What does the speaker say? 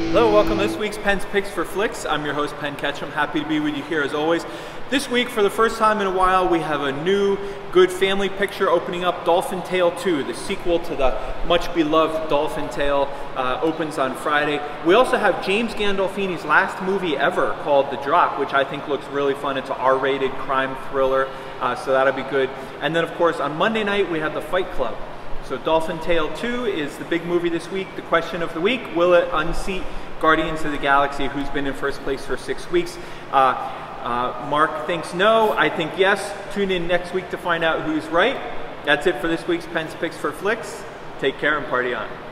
Hello, welcome to this week's Penn's Picks for Flix. I'm your host, Penn. Happy to be with you here as always. This week, for the first time in a while, we have a new good family picture opening up. Dolphin Tale 2, the sequel to the much beloved Dolphin Tale, opens on Friday. We also have James Gandolfini's last movie ever called The Drop, which I think looks really fun. It's an R-rated crime thriller, so that'll be good. And then of course on Monday night we have The Fight Club. So Dolphin Tale 2 is the big movie this week. The question of the week, will it unseat Guardians of the Galaxy, who's been in first place for 6 weeks? Mark thinks no, I think yes. Tune in next week to find out who's right. That's it for this week's Penn's Picks for Flix. Take care and party on.